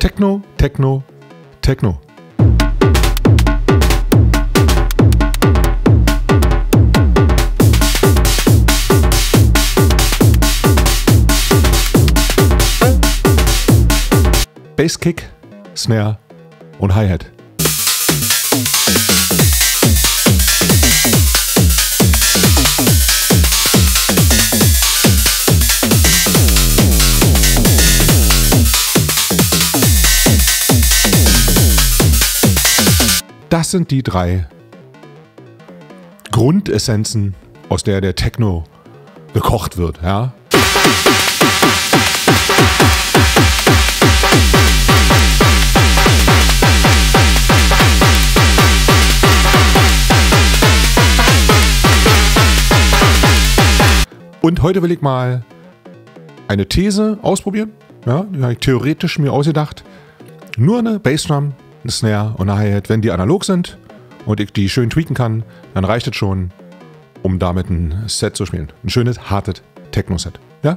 Techno, Techno, Techno. Basskick, Snare und Hi-Hat. Das sind die drei Grundessenzen, aus der der Techno gekocht wird. Ja? Und heute will ich mal eine These ausprobieren, ja, die habe ich theoretisch mir ausgedacht. Nur eine Bassdrum, eine Snare und eine Hi-Hat, wenn die analog sind und ich die schön tweaken kann, dann reicht es schon, um damit ein Set zu spielen. Ein schönes, hartes Techno-Set. Ja?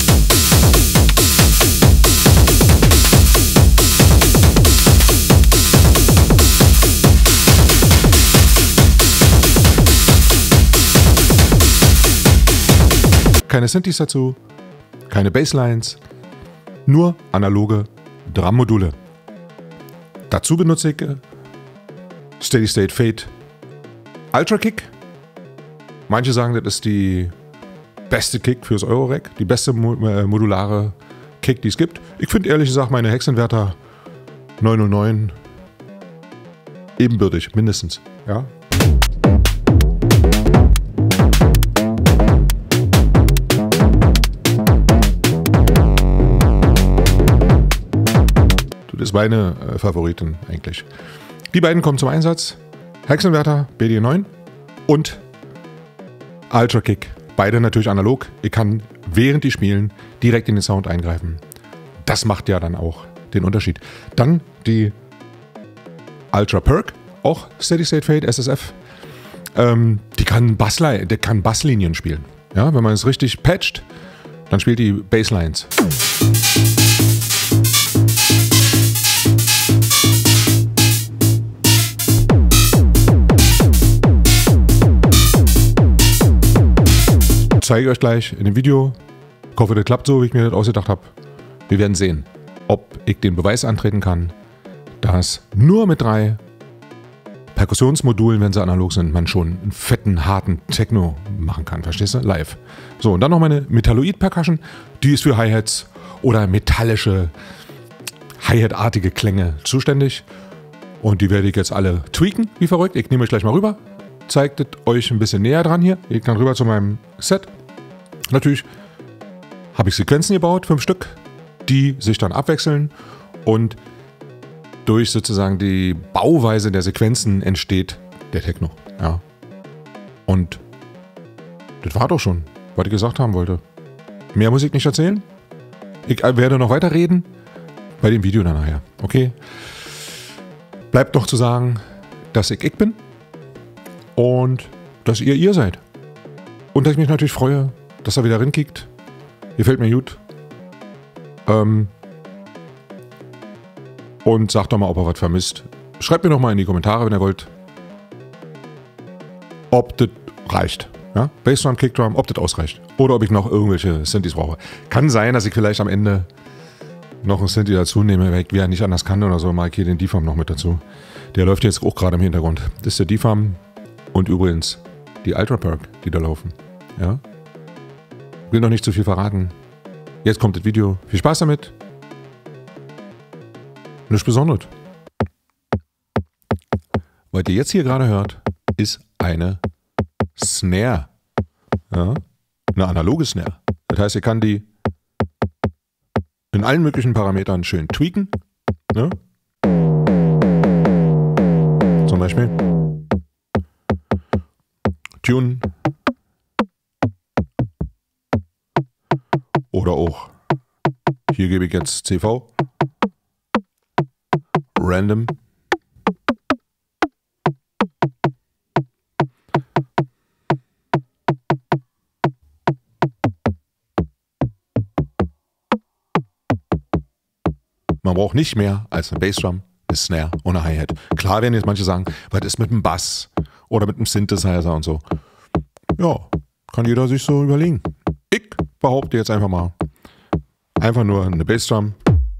Keine Synthes dazu, keine Basslines, nur analoge Drummodule. Dazu benutze ich Steady State Fade Ultra Kick. Manche sagen, das ist die beste Kick fürs Eurorack, die beste modulare Kick, die es gibt. Ich finde ehrlich gesagt meine Hexenwerter 909 ebenbürtig, mindestens. Ja? Das ist meine Favoriten eigentlich. Die beiden kommen zum Einsatz. Hexenwerter BD9 und Ultra Kick. Beide natürlich analog. Ich kann, während die spielen, direkt in den Sound eingreifen. Das macht ja dann auch den Unterschied. Dann die Ultra Perk, auch Steady State Fade, SSF. Die kann Basslinien spielen. Ja, wenn man es richtig patcht, dann spielt die Basslines. Zeige ich euch gleich in dem Video. Ich hoffe, das klappt so, wie ich mir das ausgedacht habe. Wir werden sehen, ob ich den Beweis antreten kann, dass nur mit 3 Perkussionsmodulen, wenn sie analog sind, man schon einen fetten, harten Techno machen kann. Verstehst du? Live. So, und dann noch meine Metalloid-Percussion. Die ist für Hi-Hats oder metallische, Hi-Hat-artige Klänge zuständig. Und die werde ich jetzt alle tweaken, wie verrückt. Ich nehme euch gleich mal rüber. Zeigt es euch ein bisschen näher dran hier. Ich kann rüber zu meinem Set. Natürlich habe ich Sequenzen gebaut, 5 Stück, die sich dann abwechseln und durch sozusagen die Bauweise der Sequenzen entsteht der Techno. Ja. Und das war doch schon, was ich gesagt haben wollte. Mehr muss ich nicht erzählen. Ich werde noch weiter reden bei dem Video dann nachher. Okay? Bleibt noch zu sagen, dass ich bin. Und dass ihr seid. Und dass ich mich natürlich freue, dass er wieder rinkickt. Gefällt mir gut. Und sagt doch mal, ob er was vermisst. Schreibt mir doch mal in die Kommentare, wenn ihr wollt, ob das reicht. Ja? Bassdrum, Kickdrum, ob das ausreicht. Oder ob ich noch irgendwelche Synthes brauche. Kann sein, dass ich vielleicht am Ende noch einen Synthi dazu nehme, weil ich ja nicht anders kann oder so. Mache ich hier den D-Farm noch mit dazu. Der läuft jetzt auch gerade im Hintergrund. Das ist der D-Farm. Und übrigens die Ultra Perk, die da laufen. Ja? Will noch nicht zu viel verraten. Jetzt kommt das Video. Viel Spaß damit. Nichts Besonderes. Was ihr jetzt hier gerade hört, ist eine Snare. Ja? Eine analoge Snare. Das heißt, ihr kann die in allen möglichen Parametern schön tweaken. Ne? Zum Beispiel Tune oder auch, hier gebe ich jetzt CV, Random, Man braucht nicht mehr als eine Bassdrum, eine Snare und eine Hi-Hat. Klar werden jetzt manche sagen, was ist mit dem Bass oder mit dem Synthesizer und so. Ja, kann jeder sich so überlegen. Ich behaupte jetzt einfach mal, einfach nur eine Bassdrum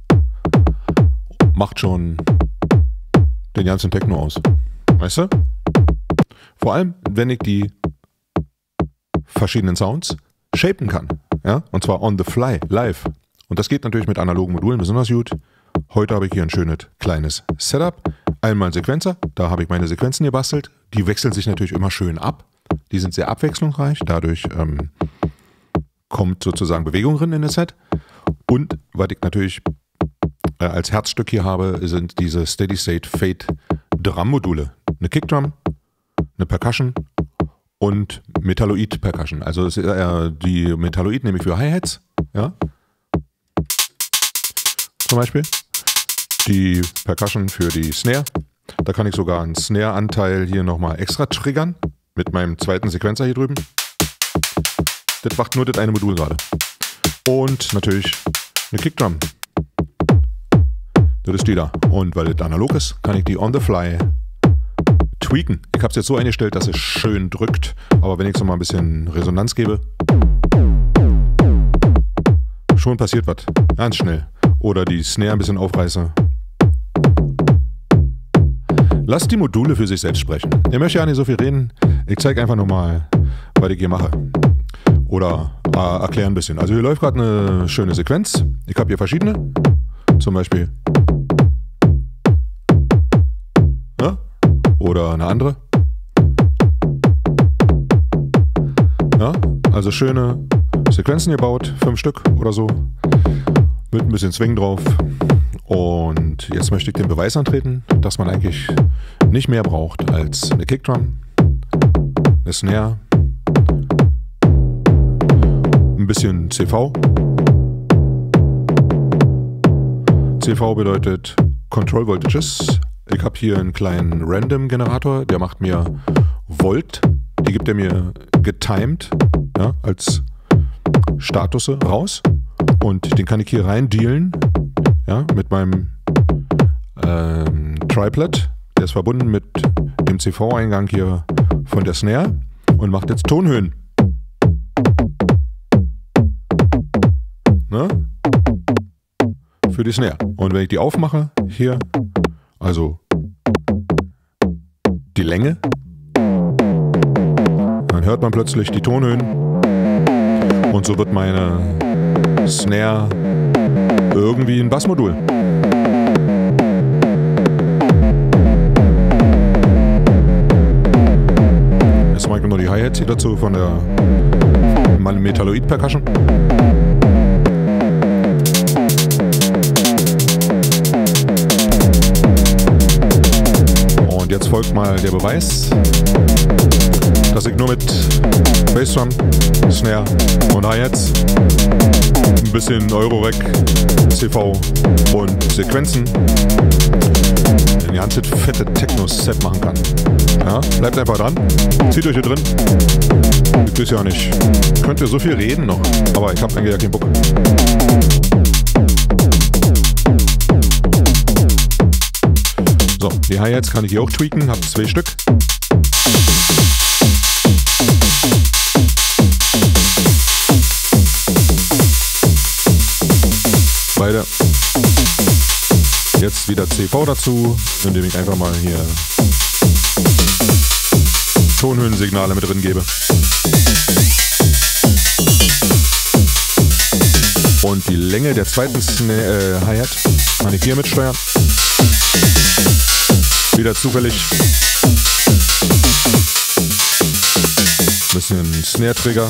macht schon den ganzen Techno aus. Weißt du? Vor allem, wenn ich die verschiedenen Sounds shapen kann. Ja? Und zwar on the fly, live. Und das geht natürlich mit analogen Modulen besonders gut. Heute habe ich hier ein schönes kleines Setup. Einmal ein Sequencer, da habe ich meine Sequenzen gebastelt. Die wechseln sich natürlich immer schön ab. Die sind sehr abwechslungsreich, dadurch kommt sozusagen Bewegung drin in das Set. Und was ich natürlich als Herzstück hier habe, sind diese Steady State Fade Drum Module. Eine Kickdrum, eine Percussion und Metalloid Percussion. Also die Metalloid nehme ich für Hi-Hats, ja. Zum Beispiel. Die Percussion für die Snare. Da kann ich sogar einen Snare-Anteil hier nochmal extra triggern. Mit meinem zweiten Sequencer hier drüben. Das macht nur das eine Modul gerade. Und natürlich eine Kickdrum. Das ist die da. Und weil das analog ist, kann ich die on the fly tweaken. Ich habe es jetzt so eingestellt, dass es schön drückt. Aber wenn ich so mal ein bisschen Resonanz gebe, schon passiert was. Ganz schnell. Oder die Snare ein bisschen aufreiße. Lasst die Module für sich selbst sprechen. Ich möchte ja nicht so viel reden. Ich zeige einfach nur mal, was ich hier mache. Oder erkläre ein bisschen. Also hier läuft gerade eine schöne Sequenz. Ich habe hier verschiedene. Zum Beispiel. Ja? Oder eine andere. Ja? Also schöne Sequenzen gebaut. 5 Stück oder so. Mit ein bisschen Swing drauf. Und jetzt möchte ich den Beweis antreten, dass man eigentlich nicht mehr braucht als eine Kickdrum, eine Snare, ein bisschen CV. CV bedeutet Control Voltages. Ich habe hier einen kleinen Random Generator, der macht mir Volt. Die gibt er mir getimed, ja, als Statusse raus. Und den kann ich hier rein dealen, ja, mit meinem Triplet. Der ist verbunden mit dem CV-Eingang hier von der Snare und macht jetzt Tonhöhen. Ne? Für die Snare. Und wenn ich die aufmache, hier, also die Länge, dann hört man plötzlich die Tonhöhen und so wird meine Snare irgendwie ein Bassmodul. Jetzt mache ich noch die Hi-Hats hier dazu von der Metalloid Percussion. Und jetzt folgt mal der Beweis, dass ich nur mit Bassdrum, Snare und Hi-Hats, ein bisschen Eurorack, CV und Sequenzen ein ganzes fette Techno-Set machen kann. Ja, bleibt einfach dran, zieht euch hier drin. Ich weiß ja nicht, könnt ihr so viel reden noch, aber ich habe eigentlich ja keinen Bock. So, die Hi-Hats kann ich hier auch tweaken, habe 2 Stück. Beide. Jetzt wieder CV dazu, indem ich einfach mal hier Tonhöhensignale mit drin gebe. Und die Länge der zweiten Hi-Hat kann ich hier mitsteuern. Wieder zufällig. Ein bisschen Snare-Trigger.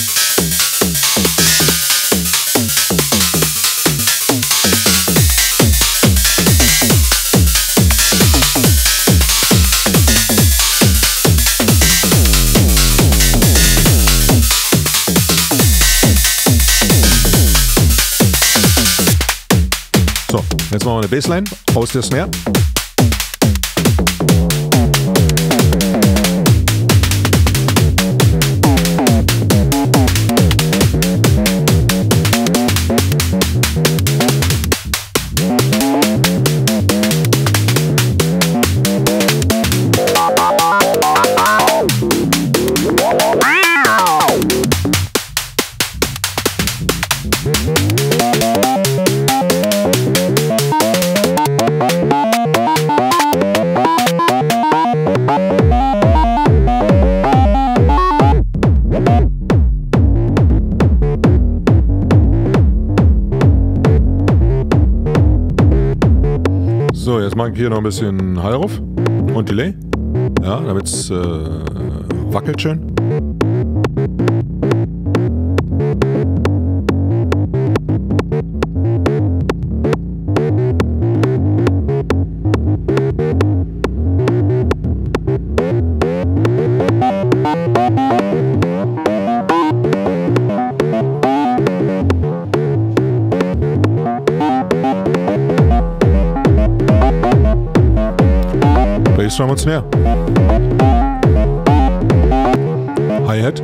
So, jetzt machen wir eine Bassline aus der Snare. So, jetzt mache ich hier noch ein bisschen Hall rauf und Delay. Ja, damit es wackelt schön. Bassdrum und Snare. Hi-Hat.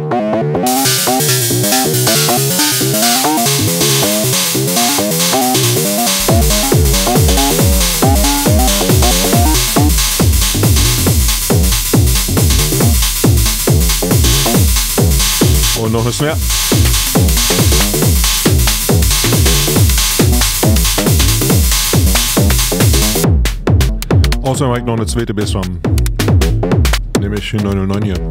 Und noch eine Snare. Außerdem habe ich noch eine zweite Bassdrum, nämlich die 909 hier.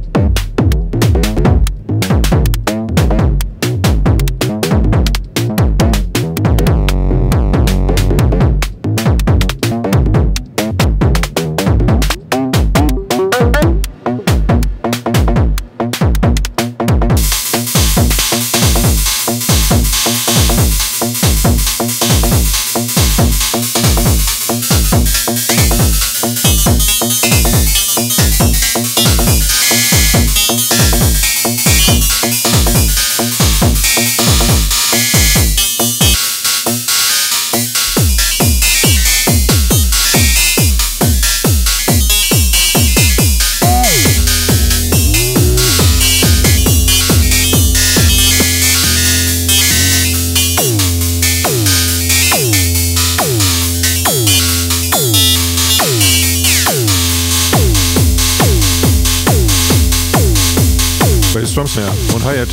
Bassdrum, Snare und Hi-Hat.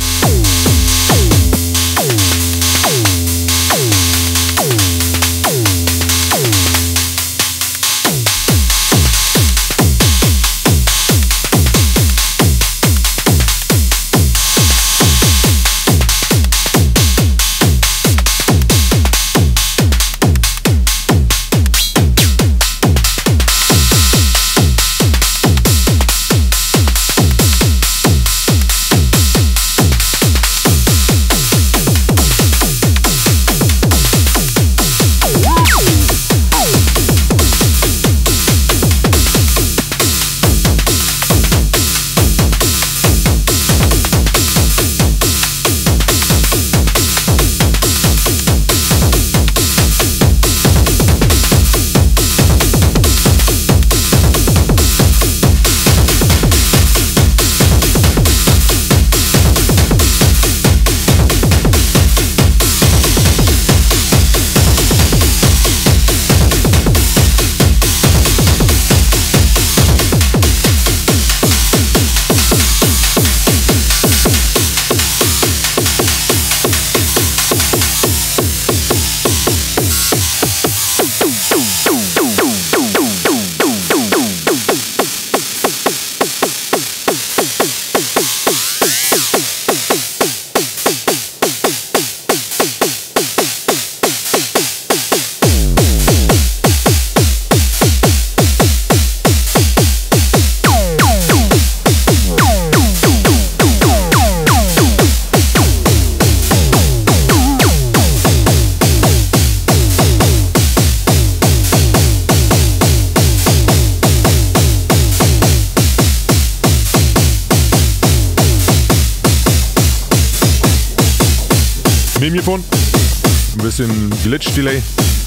Mikrofon, ein bisschen Glitch-Delay.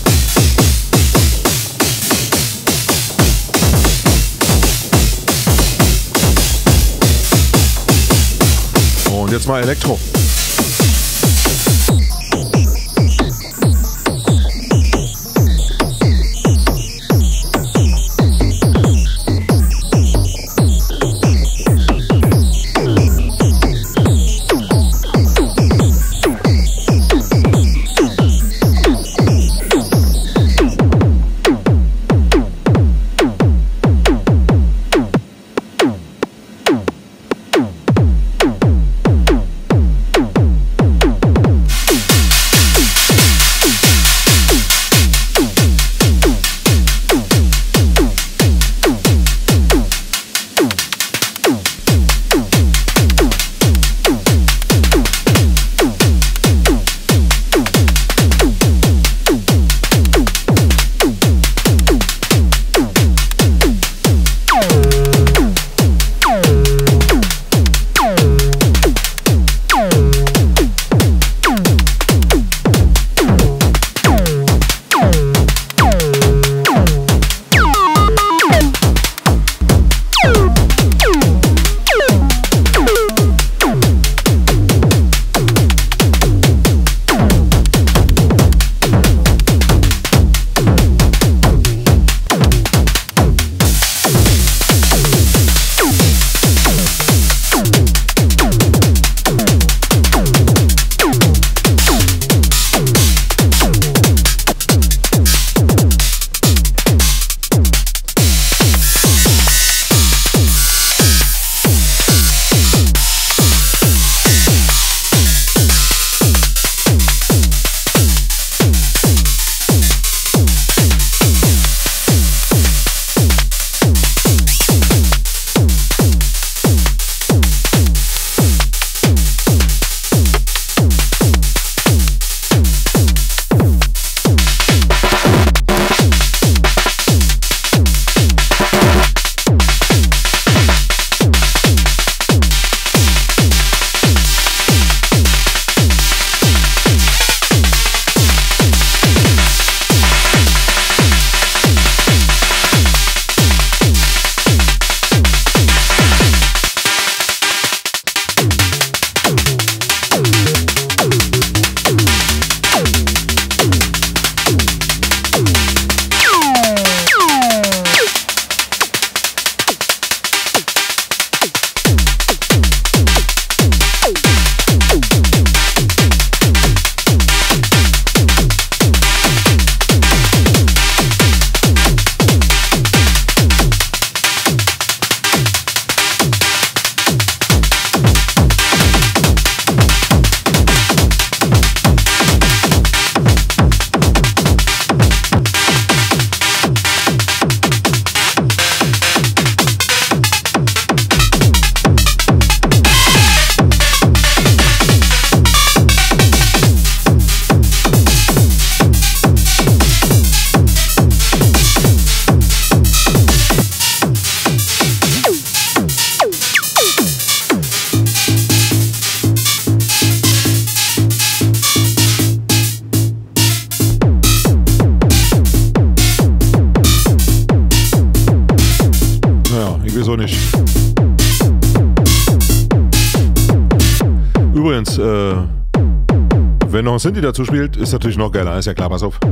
Und jetzt mal Elektro. wenn noch ein Synthi dazu spielt, ist natürlich noch geiler. Ist ja klar, pass auf.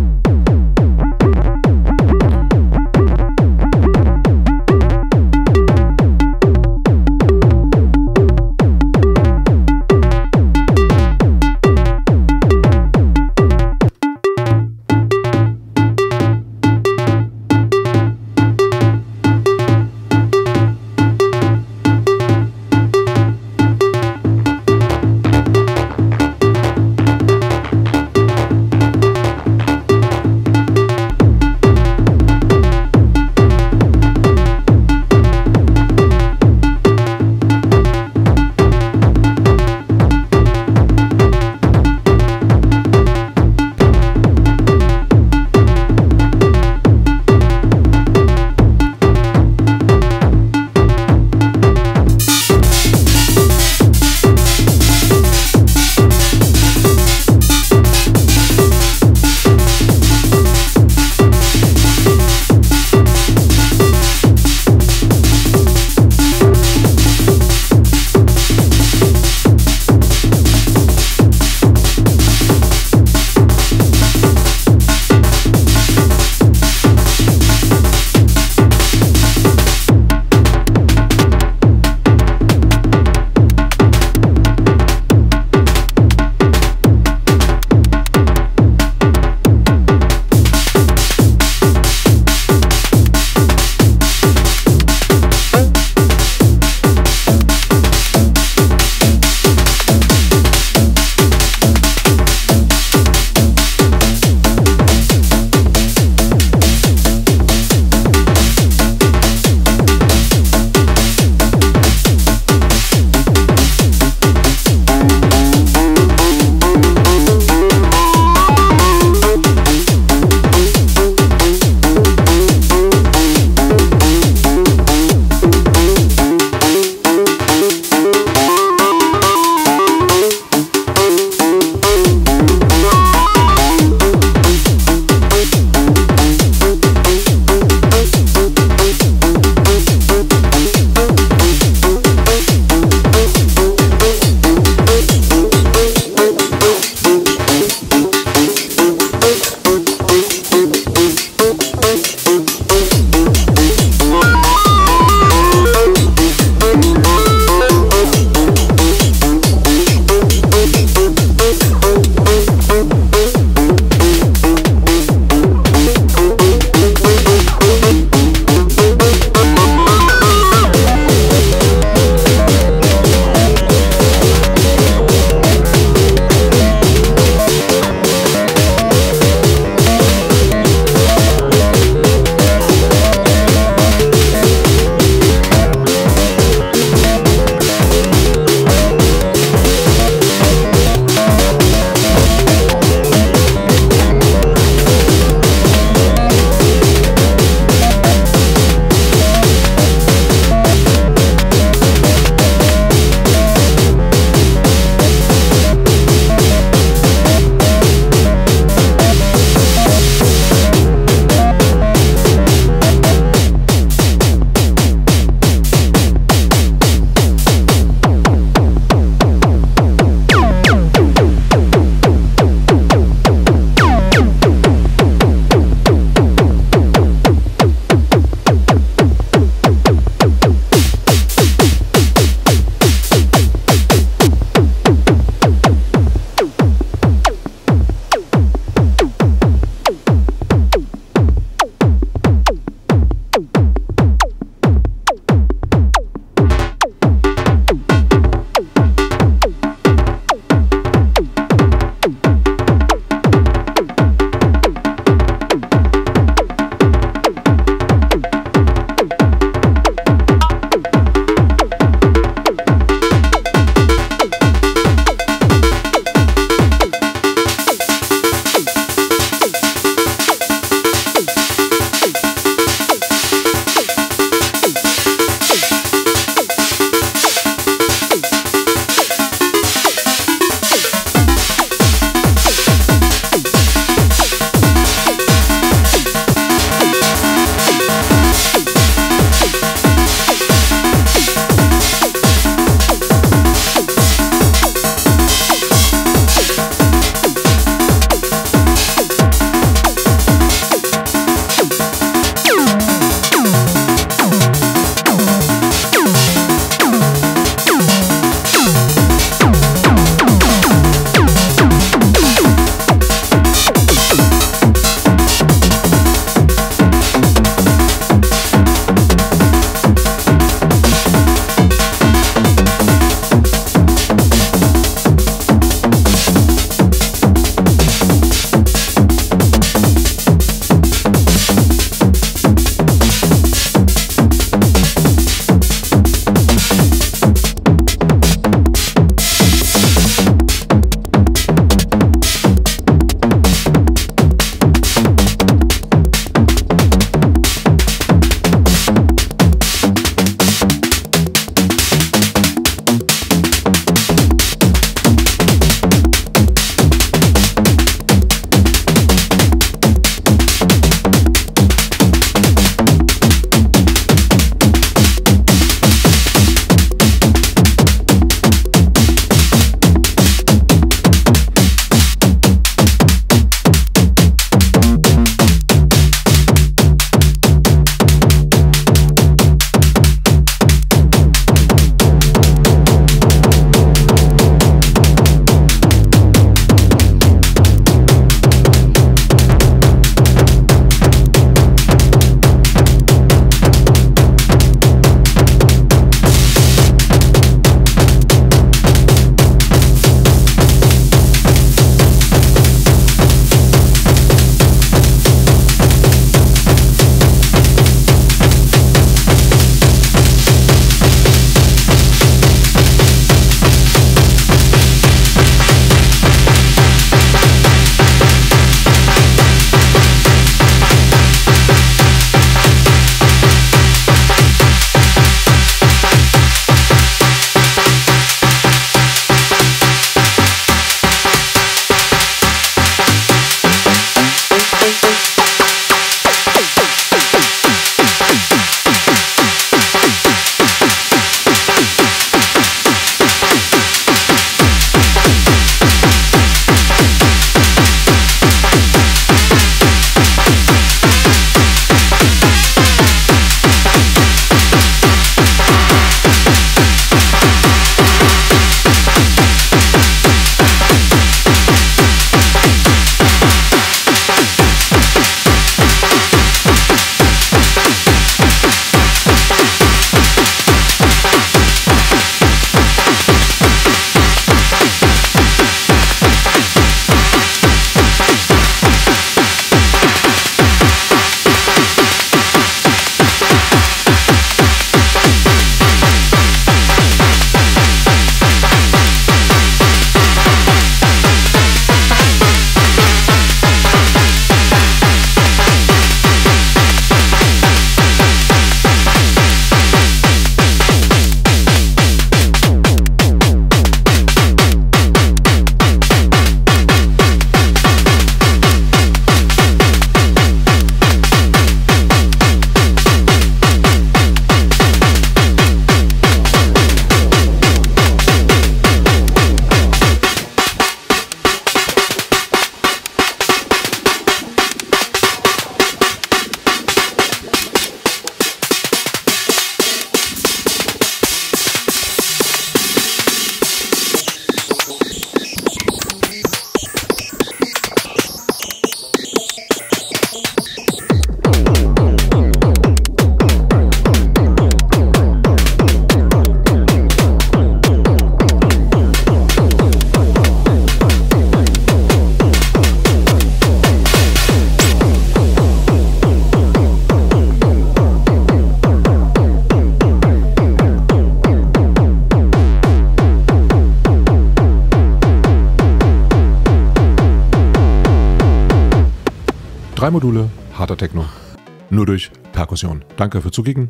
3 Module, harter Techno. Nur durch Perkussion. Danke für Zukicken.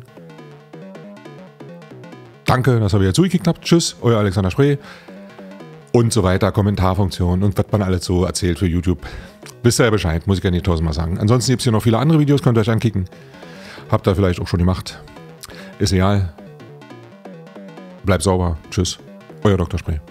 Danke, dass ihr wieder zugekickt habt. Tschüss, euer Alexander Spree. Und so weiter, Kommentarfunktion und was man alles so erzählt für YouTube. Wisst ihr ja Bescheid, muss ich ja nicht tausendmal sagen. Ansonsten gibt es hier noch viele andere Videos, könnt ihr euch ankicken. Habt ihr vielleicht auch schon gemacht. Ist egal. Bleibt sauber. Tschüss, euer Dr. Spree.